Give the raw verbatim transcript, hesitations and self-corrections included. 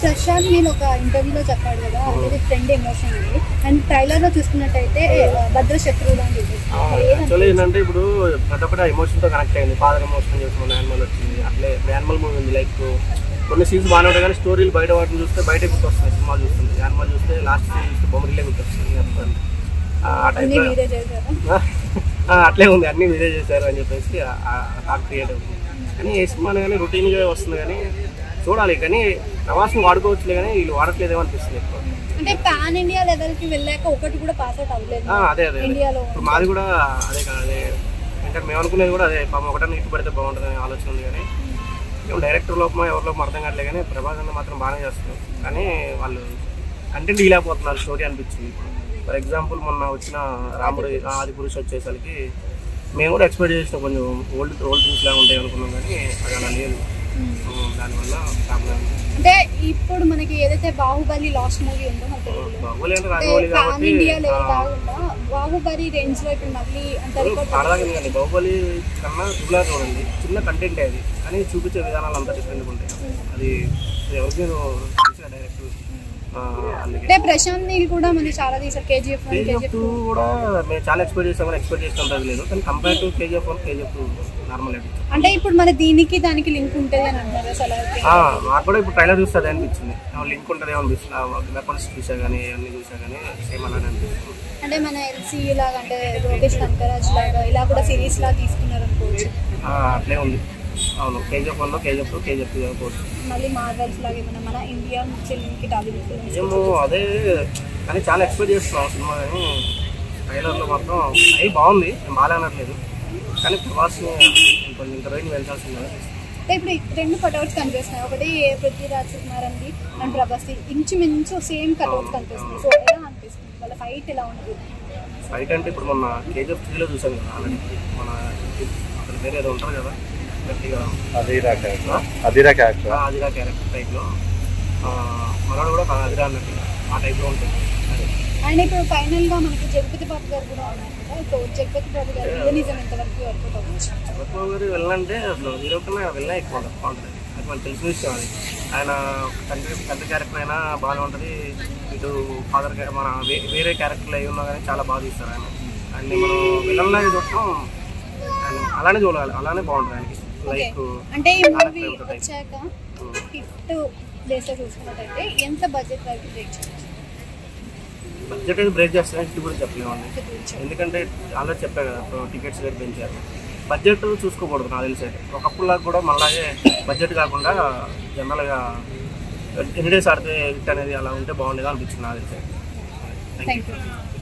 ప్రశాంత్ నేను ఒక ఇంటర్వ్యూలో చెప్పాడు కదా, అంటే ఫ్రెండ్ ఎమోషన్ అని, అండ్ ట్రైలర్ లో చూసుకున్నట్టయితే భద్ర శత్రువులు అని చెప్పేసి ఏంటంటే ఇప్పుడు ప్రతి ఒక్కటి ఎమోషన్ తో కనెక్ట్ అయింది. ఫాదర్ ఎమోషన్ చూసుకున్న యానిమల్ వచ్చింది, అట్లే యానిమల్ మూవీ ఉంది. లైక్ కొన్ని సీన్స్ బాగానే ఉంటాయి కానీ స్టోరీలు బయట వాటిని చూస్తే బయట గుర్తు వస్తాయి. సినిమా చూస్తుంది యానిమల్ చూస్తే లాస్ట్ సీన్ చూస్తే బొమ్మరిలే గుర్తు వస్తుంది. ఆ టైప్ అట్లే ఉంది, అన్ని మీరే చేశారు అని చెప్పేసి టాక్ క్రియేట్ అవుతుంది. కానీ ఏ సినిమా కానీ రొటీన్గా వస్తుంది కానీ చూడాలి. కానీ ప్రవాసం వాడుకోవచ్చులే కానీ వీళ్ళు వాడట్లేదేమో అనిపిస్తుంది ఎక్కువ. అంటే పాన్ ఇండియా లెవెల్ కి వెళ్ళాక ఒకటి కూడా పాస్ అవుట్ అవ్వలేదు. అదే అదే ఇండియాలో మాది కూడా అదే కదా, అదే అంటే మేము అనుకునేది కూడా అదే. పాపం ఒకటన్నా ఇటు పడితే బాగుంటుంది అనే ఆలోచన ఉంది. కానీ డైరెక్టర్ లోపమో ఎవరి లోపం అర్థం కావట్లేదు. కానీ ప్రభాస్ అన్న మాత్రం బాగానే చేస్తున్నారు. కానీ వాళ్ళు కంటెంట్ ఇలాపోతున్నారు స్టోరీ అనిపించింది. ఫర్ ఎగ్జాంపుల్ మొన్న వచ్చిన రాముడు ఆది పురుష్ వచ్చేసరికి మేము కూడా ఎక్స్పెక్ట్ చేసిన కొంచెం ఓల్డ్ ఓల్డ్ థింగ్స్ లాగా ఉంటాయి అనుకున్నాం. కానీ అది అలా లేదు. దానివల్ల ప్రాబ్లం. అంటే ఇప్పుడు మనకి ఏదైతే బాహుబలి లాస్ట్ మూవీ ఉందో మనకి బాహుబలి అంటే రాజమౌళి కాబట్టి బాహుబలి రేంజ్ లో ఇప్పుడు మళ్ళీ అంటే బాహుబలి కన్నా దుబ్లా చూడండి, చిన్న కంటెంట్ అది కానీ చూపించే విధానాలు అంతా డిఫరెంట్గా ఉంటాయి. అది ఎవరికి తెలిసిన డైరెక్టర్. అంటే ప్రశాంత్ నీల్ కూడా మనకి చాలా తీసారు. కేజీఎఫ్ కేజీఎఫ్ టూ కూడా మేము చాలా ఎక్స్పెక్ట్ చేస్తాం కానీ ఎక్స్పెక్ట్ చేస్తాం లేదు. కానీ compare to KGF one KGF two normal అనిపించింది. అంటే ఇప్పుడు మన దీనికి దానికి లింక్ ఉంటుంది అని అంటారు అసలు? నాకు కూడా ఇప్పుడు ట్రైలర్ చూస్తే అదే అనిపించింది. లింక్ ఉంటుంది ఏమో అనిపిస్తుంది. వెపన్స్ చూసా కానీ అన్ని చూసా కానీ సేమ్ అలానే అనిపిస్తుంది. అంటే మన ఎల్సీ లాగా అంటే లోకేష్ కనకరాజ్ లాగా ఇలా కూడా సిరీస్ లాగా తీసుకున్నారు అనుకోవచ్చు. అట్లే ఉంది. అవును, కేజీఎఫ్ వన్ లో కేజీఎఫ్ టూ కేజీఎఫ్ టూ అనుకోవచ్చు. మళ్ళీ మార్వెల్స్ లాగా ఏమన్నా మన ఇండియా నుంచి లింక్ టాలీవుడ్ ఏమో అదే. కానీ చాలా ఎక్స్పెక్ట్ చేస్తున్నాం సినిమా. కానీ ట్రైలర్లో మాత్రం అవి బాగుంది, నేను బాగా అనట్లేదు. కానీ ప్రభాస్ కొంచెం ఇంత రేంజ్ పెంచాల్సింది. ఇప్పుడు రెండు కట్అవుట్స్ కనిపిస్తున్నాయి. ఒకటి పృథ్వీరాజ్ కుమార్ అండి అండ్ ప్రభాస్ ఇంచుమించు సేమ్ కట్అవుట్స్ కనిపిస్తున్నాయి. సో ఎలా అనిపిస్తుంది వాళ్ళ ఫైట్ ఎలా ఉంటుంది? ఫైట్ అంటే ఇప్పుడు మొన్న కేజీఎఫ్ త్రీలో చూసాం కదా ఆల్రెడీ. మన అతని పేరు ఏదో ఉంటారు కదా గట్టిగా, అదిరా క్యారెక్టర్ అదిరా క్యారెక్టర్ అదిరా క్యారెక్టర్ టైప్లో మనోడు కూడా అదిరా అన్నట్టు ఆ టైప్లో ఉంటుంది. అండ్ ఇప్పుడు ఫైనల్గా మనకి జగపతి బాబు గారు కూడా ఉన్నారు కదా. సో జగపతి బాబు గారు విలనిజం ఎంతవరకు వర్కౌట్ అవ్వచ్చు? జగపతి బాబు గారు వెళ్ళాలంటే అసలు హీరో కన్నా వెళ్ళినా ఎక్కువ బాగుంటుంది. అది మనకు తెలిసిన విషయం. అది ఆయన తండ్రి తండ్రి క్యారెక్టర్ అయినా బాగానే ఉంటుంది. ఇటు ఫాదర్ మన వేరే క్యారెక్టర్లు అవి ఉన్నా కానీ చాలా బాగా తీస్తారు ఆయన. అండ్ మనం విలన్లాగా చూడటం అలానే చూడాలి, అలానే బాగుంటుంది ఆయనకి. లైక్ అంటే ఈ మూవీ వచ్చాక హిట్ బేస్లో చూసుకున్నట్టయితే ఎంత బడ్జెట్ వరకు బ్రేక్ చేయొచ్చు? బడ్జెట్ అయితే బ్రేక్ చేస్తాను హిట్ కూడా చెప్పలేమండి. ఎందుకంటే ఆల్రెడీ చెప్పా కదా టికెట్స్ రేట్ పెంచారు. బడ్జెట్ చూసుకోకూడదు నాకు తెలిసి. ఒకప్పుడులాగా కూడా మళ్ళీ బడ్జెట్ కాకుండా జనరల్గా ఎన్ని డేస్ ఆడితే హిట్ అనేది అలా ఉంటే బాగుండేది అనిపించింది నాకు తెలిసి. Thank you.